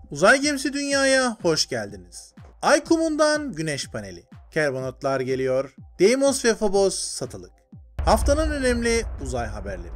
Uzay gemisi dünyaya hoş geldiniz. Ay kumundan güneş paneli. Karbonatlar geliyor. Deimos ve Phobos satılık. Haftanın önemli uzay haberleri.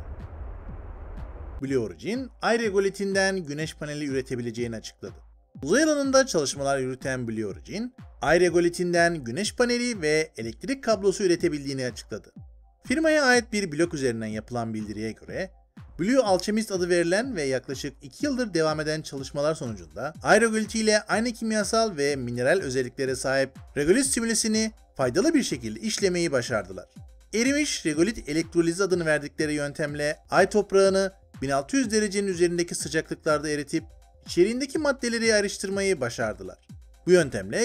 Blue Origin, ay regolitinden güneş paneli üretebileceğini açıkladı. Uzay alanında çalışmalar yürüten Blue Origin, ay regolitinden güneş paneli ve elektrik kablosu üretebildiğini açıkladı. Firmaya ait bir blog üzerinden yapılan bildiriye göre, Blue Alchemist adı verilen ve yaklaşık 2 yıldır devam eden çalışmalar sonucunda ay regoliti ile aynı kimyasal ve mineral özelliklere sahip regolit simülesini faydalı bir şekilde işlemeyi başardılar. Erimiş regolit elektrolizi adını verdikleri yöntemle ay toprağını 1600 derecenin üzerindeki sıcaklıklarda eritip içeriğindeki maddeleri ayrıştırmayı başardılar. Bu yöntemle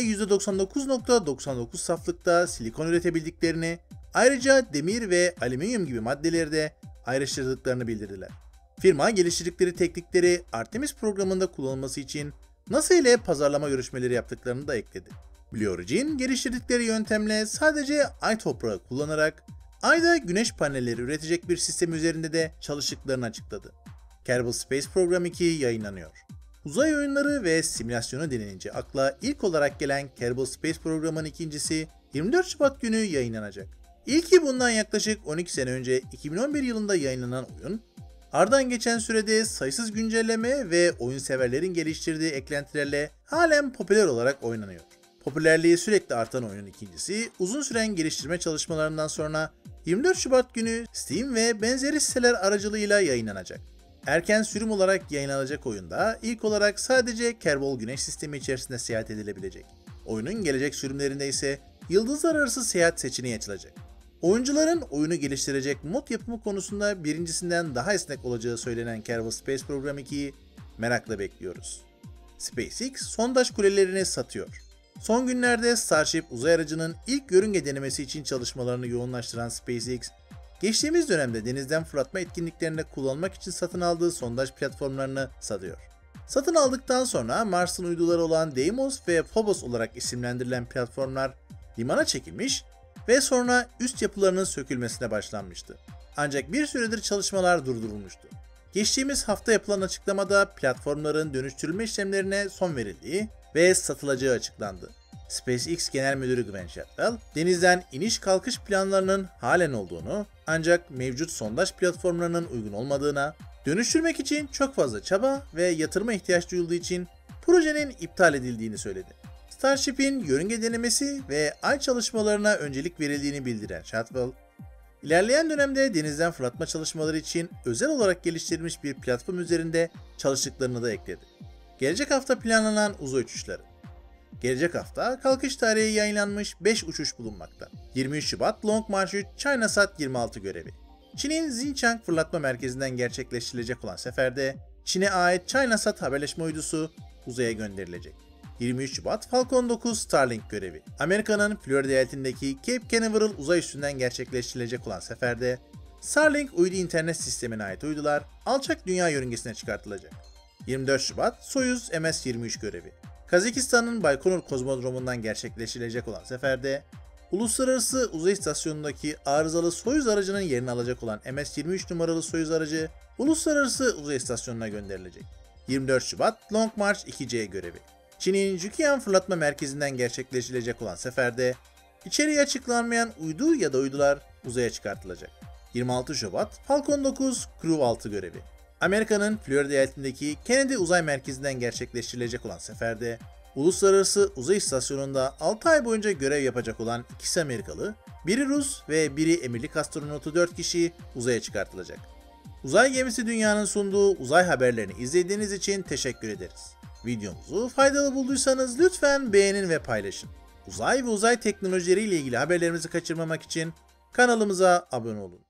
%99.99 saflıkta silikon üretebildiklerini, ayrıca demir ve alüminyum gibi maddeleri de ayrıştırdıklarını bildirdiler. Firma geliştirdikleri teknikleri Artemis programında kullanılması için NASA ile pazarlama görüşmeleri yaptıklarını da ekledi. Blue Origin geliştirdikleri yöntemle sadece ay toprağı kullanarak ayda güneş panelleri üretecek bir sistem üzerinde de çalıştıklarını açıkladı. Kerbal Space Program 2 yayınlanıyor. Uzay oyunları ve simülasyonu denilince akla ilk olarak gelen Kerbal Space Program'ın ikincisi 24 Şubat günü yayınlanacak. İlki bundan yaklaşık 12 sene önce 2011 yılında yayınlanan oyun, ardından geçen sürede sayısız güncelleme ve oyun severlerin geliştirdiği eklentilerle halen popüler olarak oynanıyor. Popülerliği sürekli artan oyunun ikincisi, uzun süren geliştirme çalışmalarından sonra 24 Şubat günü Steam ve benzeri siteler aracılığıyla yayınlanacak. Erken sürüm olarak yayınlanacak oyunda ilk olarak sadece Kerbal Güneş Sistemi içerisinde seyahat edilebilecek. Oyunun gelecek sürümlerinde ise yıldızlar arası seyahat seçeneği açılacak. Oyuncuların oyunu geliştirecek mod yapımı konusunda birincisinden daha esnek olacağı söylenen Kerbal Space Program 2'yi merakla bekliyoruz. SpaceX sondaj kulelerini satıyor. Son günlerde Starship uzay aracının ilk yörünge denemesi için çalışmalarını yoğunlaştıran SpaceX, geçtiğimiz dönemde denizden fırlatma etkinliklerinde kullanmak için satın aldığı sondaj platformlarını satıyor. Satın aldıktan sonra Mars'ın uyduları olan Deimos ve Phobos olarak isimlendirilen platformlar limana çekilmiş ve sonra üst yapılarının sökülmesine başlanmıştı. Ancak bir süredir çalışmalar durdurulmuştu. Geçtiğimiz hafta yapılan açıklamada platformların dönüştürülme işlemlerine son verildiği ve satılacağı açıklandı. SpaceX Genel Müdürü Gwen Shotwell, denizden iniş kalkış planlarının halen olduğunu ancak mevcut sondaj platformlarının uygun olmadığına, dönüştürmek için çok fazla çaba ve yatırıma ihtiyaç duyulduğu için projenin iptal edildiğini söyledi. Starship'in yörünge denemesi ve ay çalışmalarına öncelik verildiğini bildiren Shotwell, ilerleyen dönemde denizden fırlatma çalışmaları için özel olarak geliştirilmiş bir platform üzerinde çalıştıklarını da ekledi. Gelecek hafta planlanan uzay uçuşları. Gelecek hafta kalkış tarihi yayınlanmış 5 uçuş bulunmakta. 23 Şubat Long March 3 ChinaSat 26 görevi. Çin'in Xinjiang Fırlatma Merkezi'nden gerçekleştirilecek olan seferde Çin'e ait ChinaSat haberleşme uydusu uzaya gönderilecek. 23 Şubat Falcon 9 Starlink görevi. Amerika'nın Florida eyaletindeki Cape Canaveral uzay üssünden gerçekleştirilecek olan seferde Starlink uydu internet sistemine ait uydular alçak dünya yörüngesine çıkartılacak. 24 Şubat Soyuz MS-23 görevi. Kazakistan'ın Baykonur Kozmodromu'ndan gerçekleştirilecek olan seferde Uluslararası Uzay İstasyonu'ndaki arızalı Soyuz aracının yerini alacak olan MS-23 numaralı Soyuz aracı Uluslararası Uzay İstasyonu'na gönderilecek. 24 Şubat Long March 2C görevi. Çin'in Jiuquan Fırlatma Merkezi'nden gerçekleştirilecek olan seferde içeriği açıklanmayan uydu ya da uydular uzaya çıkartılacak. 26 Şubat Falcon 9 Crew 6 görevi. Amerika'nın Florida eyaletindeki Kennedy Uzay Merkezi'nden gerçekleştirilecek olan seferde Uluslararası Uzay İstasyonu'nda 6 ay boyunca görev yapacak olan ikisi Amerikalı, biri Rus ve biri emirlik astronotu 4 kişi uzaya çıkartılacak. Uzay gemisi dünyanın sunduğu uzay haberlerini izlediğiniz için teşekkür ederiz. Videomuzu faydalı bulduysanız lütfen beğenin ve paylaşın. Uzay ve uzay teknolojileriyle ilgili haberlerimizi kaçırmamak için kanalımıza abone olun.